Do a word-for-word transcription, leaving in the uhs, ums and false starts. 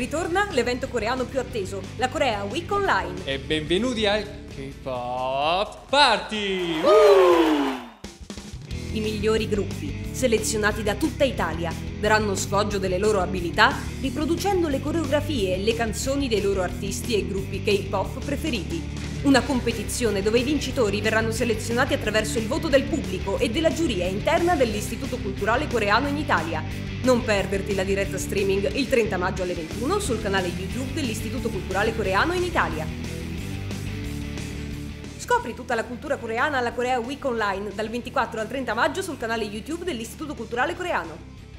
Ritorna l'evento coreano più atteso, la Korea Week Online. E benvenuti al K-Pop Party! I migliori gruppi, selezionati da tutta Italia, daranno sfoggio delle loro abilità riproducendo le coreografie e le canzoni dei loro artisti e gruppi K-Pop preferiti. Una competizione dove i vincitori verranno selezionati attraverso il voto del pubblico e della giuria interna dell'Istituto Culturale Coreano in Italia. Non perderti la diretta streaming il trenta maggio alle ventuno sul canale YouTube dell'Istituto Culturale Coreano in Italia. Scopri tutta la cultura coreana alla Korea Week Online dal ventiquattro al trenta maggio sul canale YouTube dell'Istituto Culturale Coreano.